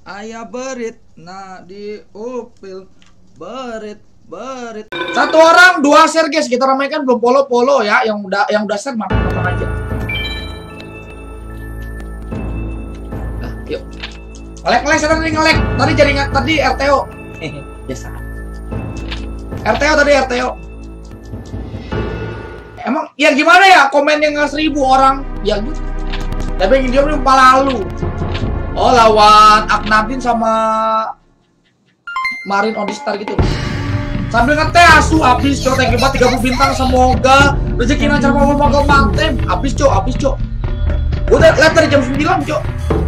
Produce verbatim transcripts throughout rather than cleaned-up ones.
Ayah berit, nah di upil berit berit. Satu orang dua share guys, kita ramaikan belum polo polo ya, yang udah yang udah share makan makan aja. Nah, yuk. Ngelek ngelek saya tadi ngelek, tadi jaringan tadi R T O. Hehe, biasa. R T O tadi R T O. Emang ya gimana ya komen yang nggak seribu orang ya gitu. Tapi yang dia belum lalu. Oh lawan Aknabin sama Marin Odistar gitu. Sambil ngeteh asu habis cok, thank you banget tiga puluh bintang, semoga rezeki lancar mau mau mantem. Habis cok, habis cok. Udah lihat dari jam sembilan cok.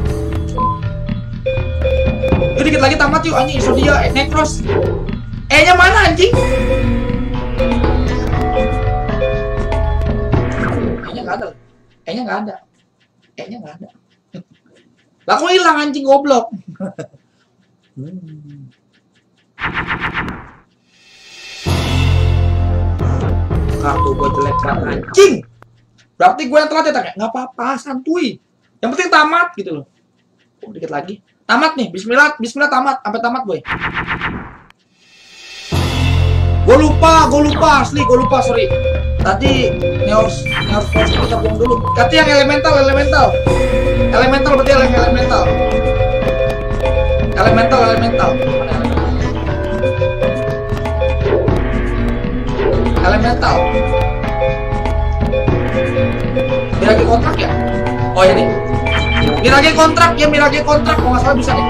Yuk dikit lagi tamat yuk anjing, iso dia Necros. E-nya mana anjing? E-nya enggak ada. E-nya enggak ada. E-nya enggak ada. Lah kok hilang anjing goblok. hmm. Kartu gue jelek banget anjing. Berarti gue yang telat ya tak? Nggak apa-apa, santuy. Yang penting tamat gitu loh. Oh, dikit lagi. Tamat nih, bismillah, bismillah tamat. Sampai tamat boy. Gue lupa, gue lupa asli, gue lupa sorry. Tadi Neos, Neos Force kita buang dulu. Kati yang elemental, elemental. Elemental berarti yang elemental. Elemental, elemental. Mana elemental? Elemental. Mirage kontrak ya? Oh ini. Mirage kontrak ya, Mirage kontrak. Kalau nggak salah bisa nih.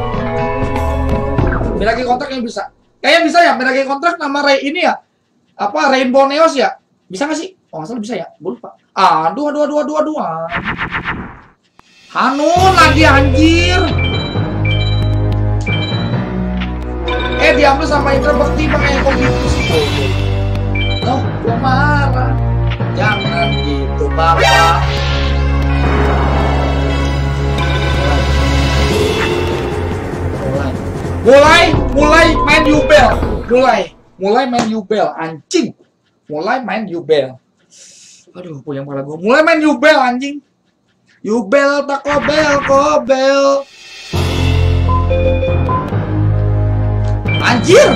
Mirage kontrak yang bisa. Kayaknya bisa ya, Mirage kontrak nama Ray ini ya. Apa Rainbow Neos ya? Bisa nggak sih? Oh nggak salah bisa ya? Gue lupa. Aduh, aduh, aduh, aduh, aduh. Hanun lagi anjir. Eh diambil sama Indra Bekti Bang Eko gitu sih. Oh, gua marah. Jangan gitu bapak. Mulai, mulai main Yubel. Mulai, mulai main Yubel anjing. Mulai main Yubel. Aduh, puyeng kepala gua. Mulai main Yubel anjing. Yubel tak kobel, kobel. Anjir.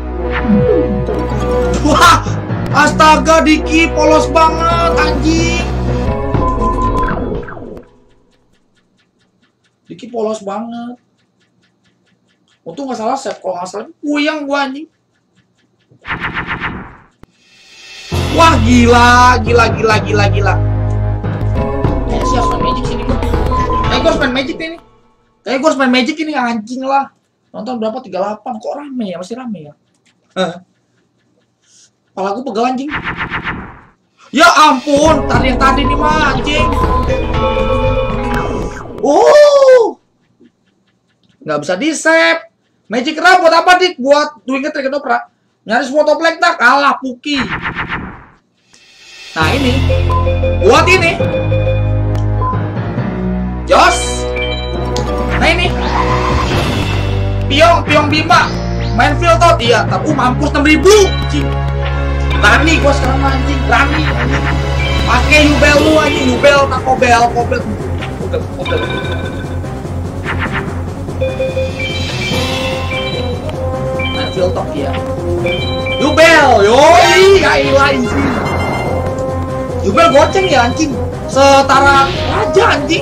Wah, astaga Diki polos banget anjing. Diki polos banget. Untung nggak salah save, kalau nggak salah puyeng gua anjing. Wah gila, gila, gila, gila, gila. Eh sih harus main magic sini gua. Kayak gua harus main magic ini. Kayak gua harus main magic ini anjing lah. Nonton berapa? tiga puluh delapan. Kok rame ya? Masih rame ya? Kepala gua pegel anjing. Ya ampun, tadi yang tadi nih mah anjing. Oh, nggak bisa di save. Magic Ra buat apa dik? Buat doing trick opera. Nyaris foto black tak kalah Puki. Nah ini, buat ini. Jos. Nah ini. Piong, Piong Bima. Main field out iya, tapi uh, mampus enam ribu. Anjing. Rani gua sekarang anjing, Rani. Pakai Yubel lu anjing, Yubel tak kobel, kobel. Kobel, kobel. Main field out iya. Yubel, yoi, gailah anjing. Yubel goceng ya anjing. Setara raja anjing.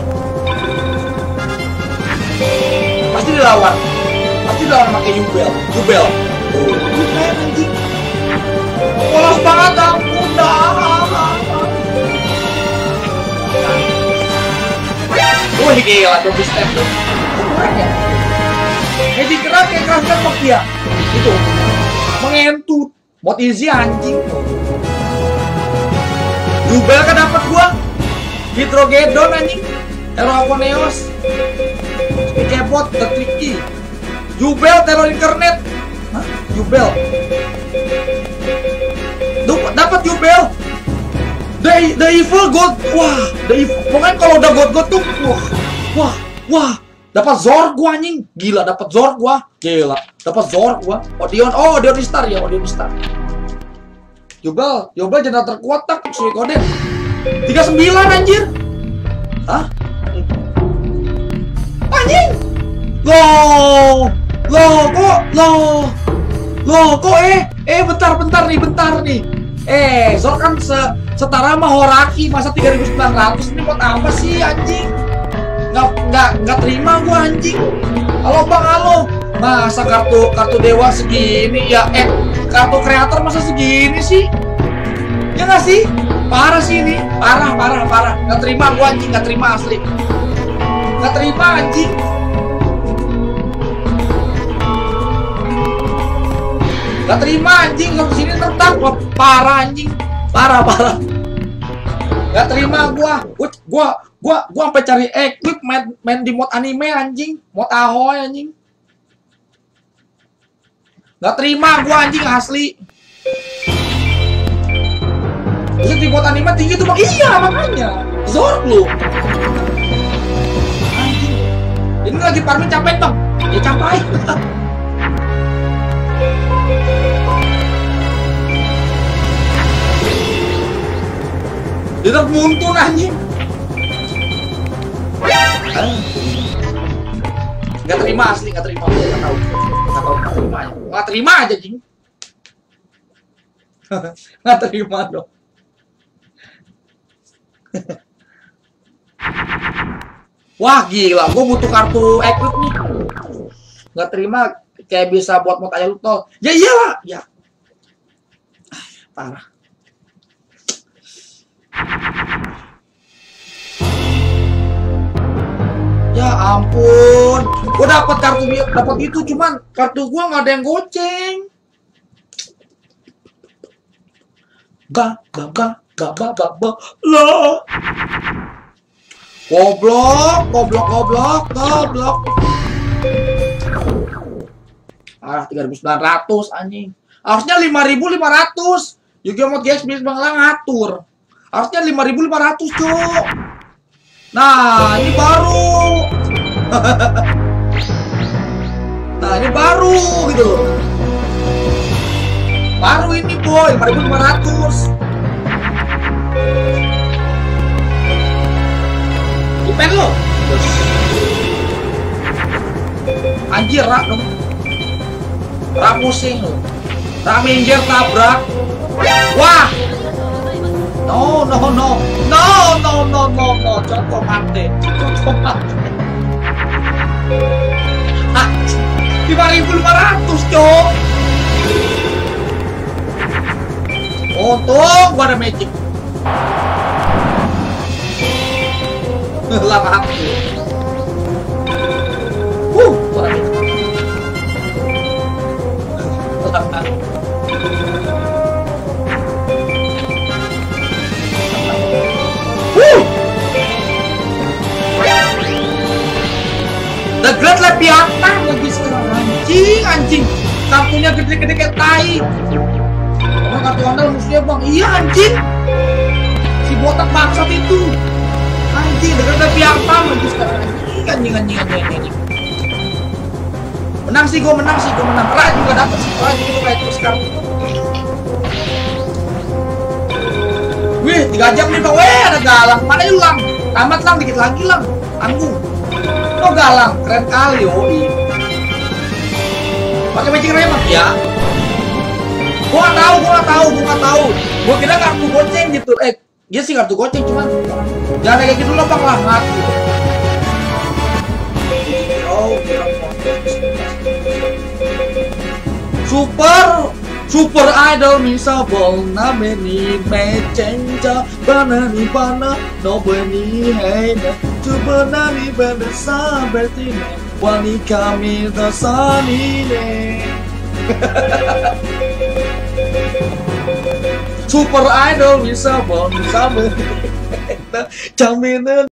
Pasti dilawan. Pasti dilawan pakai Yubel. Yubel. Oh, Yubel anjing. Polos banget ampun dah. Wih gila tuh step tuh. Keren ya. Jadi keras kayak keras kan dia. Itu. Mengentut. Bot easy anjing. Yubel kan dapat gua. Hidrogedon anjing. Eroponeos. Kepot the tricky. Yubel teror internet. Hah? Yubel. Duh, dapat Yubel. The, the evil god. Wah, the evil. Pokoknya kalau udah god-god tuh wah. Wah, wah. Dapat Zor gua anjing. Gila dapat Zor gua. Gila. Dapat Zor gua. Odeon. Oh, Odeon Star ya, Odeon Star. Yubel, Yubel jenderal terkuat tak Suikoden. tiga puluh sembilan anjir. Hah? Anjing. Loh, loh, kok, loh, loh, kok eh, eh, bentar, bentar nih, bentar nih. Eh, Zor kan se setara sama Horaki, masa tiga ribu sembilan ratus ini buat apa sih anjing? Nggak, nggak, nggak terima gua anjing. Halo bang, halo. Masa kartu kartu dewa segini ya? Eh, kartu kreator masa segini sih? Ya nggak sih? Parah sih ini, parah, parah, parah. Nggak terima gua anjing, nggak terima asli. Nggak terima anjing. Nggak terima anjing, kalau kesini tentang parah anjing, parah parah. Nggak terima gua, gua gua gua gua sampai cari equip main, main di mod anime anjing, mod ahoy anjing. Nggak terima gua anjing asli. Terus di mod anime tinggi tuh bang, iya makanya Zor lu. Anjing, ini lagi farming capek bang, ya capek. Dia termuntun anjing. Nggak terima asli, nggak terima. Nggak tahu, nggak tahu, nggak terima. Nggak terima aja jing. Nggak terima dong. Wah gila, gue butuh kartu equip nih. Nggak terima, kayak bisa buat mod aja lu tol. Ya iyalah, ya. Parah. Ya ampun, gue dapat kartu dapat itu, cuman kartu gua nggak ada yang goceng. Ba ba ba ba ba ba ba lo. Goblok, goblok, goblok, goblok. Ah, tiga ribu sembilan ratus anjing. Harusnya lima ribu lima ratus. Juga mod guys bisa bangla ngatur. Harusnya lima ribu lima ratus, Cuk. Nah, ini baru. Nah, ini baru gitu loh. Baru ini, boy, lima ribu lima ratus. Dipen lo. Anjir, rak dong. Rak pusing lo. Rak minggir tabrak. Wah. No, no, no, no, no, no, no, no, contoh mati, contoh mati. lima ribu lima ratus, cok. Untung gua ada magic. Lama aku. Uh, gua ada magic. The Great Leviathan lagi sekarang anjing anjing, kartunya gede-gede kayak tai. Karena kartu andal musuhnya bang, iya anjing, si botak bangsat itu anjing. The Great Leviathan lagi sekarang anjing anjing anjing anjing anjing. Menang sih, gue menang sih, gue menang. Ra juga dapet sih, Ra juga kayak terus kartu. Wih, tiga jam nih bang, weh ada galang. Mana lu lang? Tamat lang, dikit lagi lang. Tanggung. Oh galang, keren kali yoi. Pakai magic remote ya. Gua nggak tahu, gua nggak tahu, gua nggak tahu. Gua kira kartu goceng gitu. Eh, dia sih kartu goceng cuman jangan kayak gitu loh bang lah, mati. Oh, super super idol misabol nameni mecenja banani bana no bani hena tubanani bana sabertine wani kami dasanine. Super idol misabol sampai jaminan